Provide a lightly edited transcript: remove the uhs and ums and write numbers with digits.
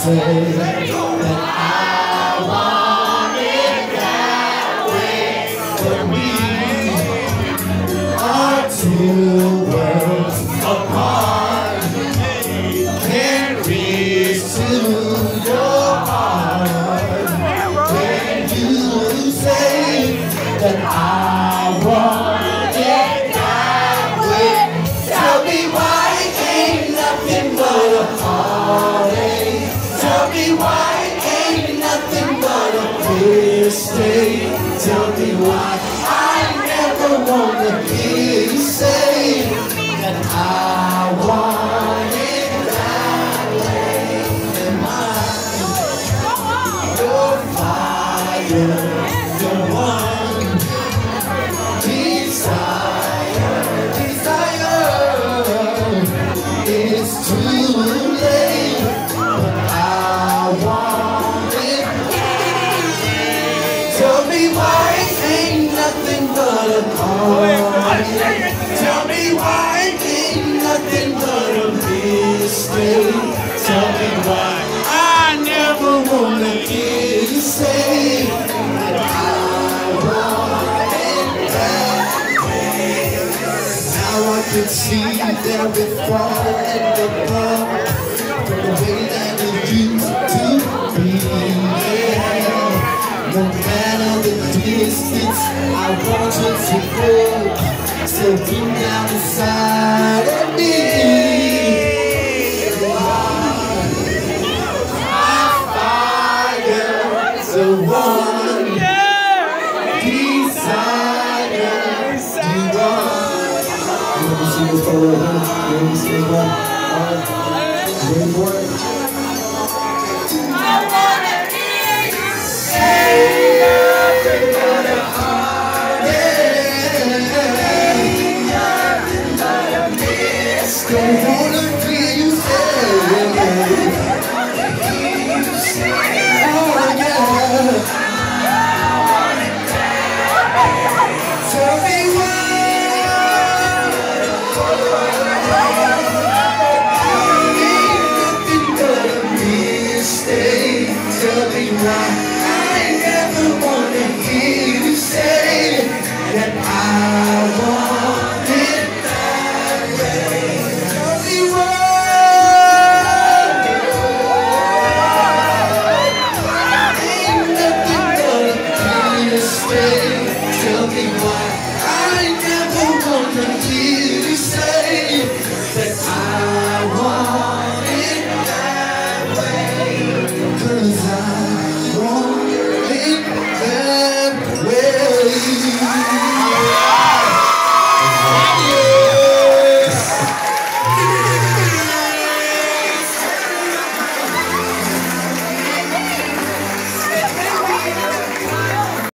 say that I want it that way for me. Our two worlds apart can't reach to your heart. When you say that I want it that way, tell me why ain't nothing but a heartache. Tell me why ain't nothing but a mistake. Tell me why I never wanna hear you say that I want it that way. Am I your fire, the one desire? It's too late, but I want it. Tell me why ain't nothing but a heartache. Tell me why ain't nothing but a mistake. Tell me why I never wanna hear you say that I want it that way. Now I can see that we're falling apart from the way that it used to be. Yeah. No matter the distance, I want you to go. So deep down inside of me, you are my fire, the one desire. You are. Let me see what's going on. Let me see what. Wait for it. Don't wanna hear you say, oh yeah. Tell me why.